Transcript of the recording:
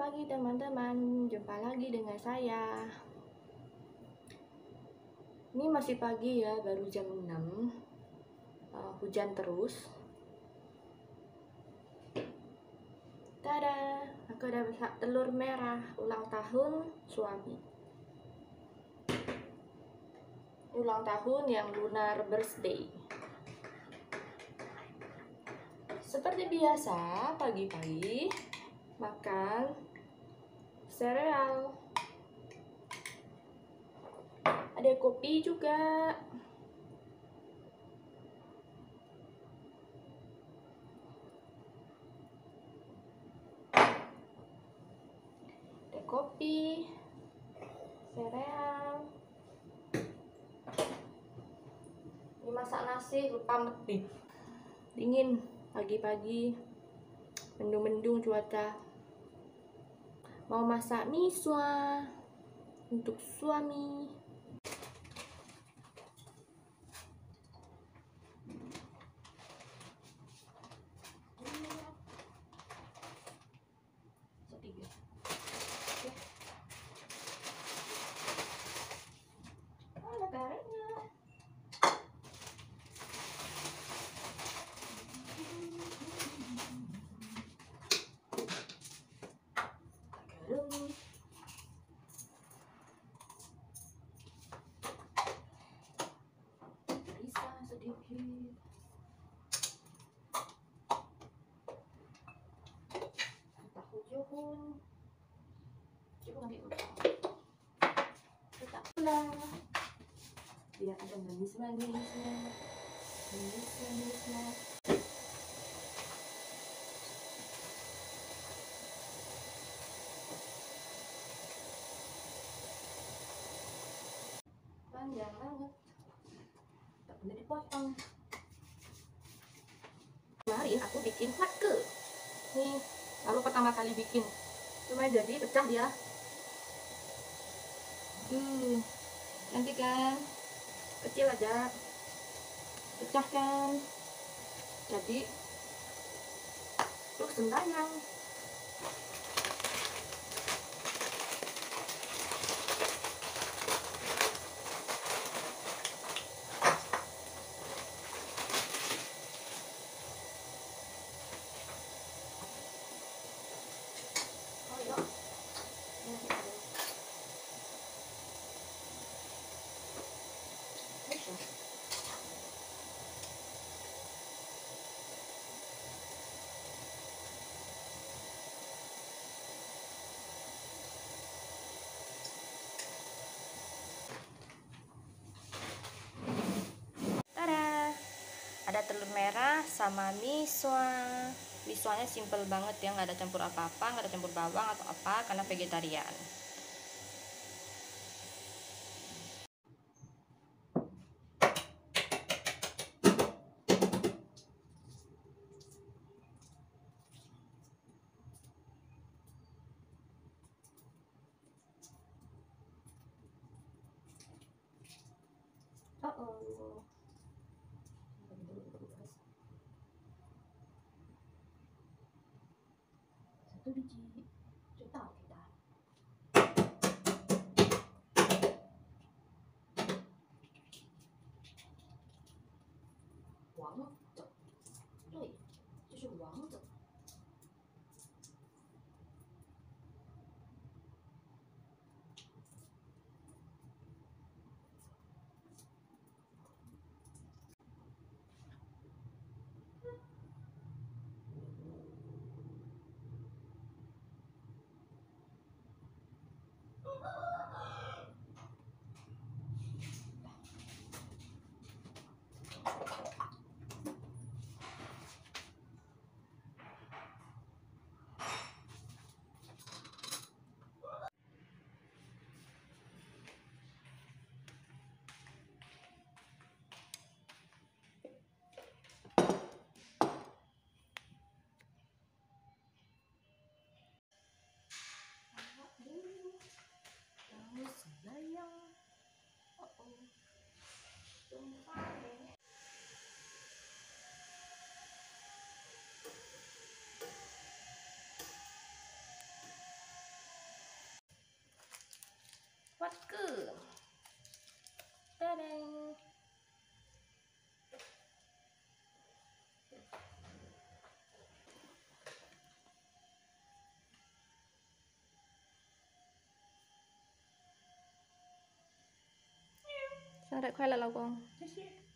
pagi teman-teman, jumpa lagi dengan saya. Ini masih pagi ya, baru jam 6. Hujan terus. Tada, aku udah masak telur merah ulang tahun suami. Ulang tahun yang lunar birthday. Seperti biasa, pagi-pagi makan sereal. Ada kopi juga. Ada kopi, sereal. Ini masak nasi lupa metik. Dingin pagi-pagi, mendung-mendung cuaca. Mau masak miswa untuk suami. Ada garingnya. Garam. Bisa sedikit. Tahu johun. Coba nanti letak pula. Biar ada manis-manisnya. Manis-manisnya. Panjang banget, tak boleh dipotong. Kemarin aku bikin vodka nih, baru pertama kali bikin, cuma jadi pecah dia. Cantik kan, kecil aja pecah kan, jadi terus sembayang. Tada, ada telur merah sama miswa. Miswanya simple banget ya, nggak ada campur apa-apa, nggak ada campur bawang atau apa karena vegetarian. Oh. Satu biji, kita. Wang, cok. Doi, 这是王子。 masker. Tadang. Sao lại quay lại là con?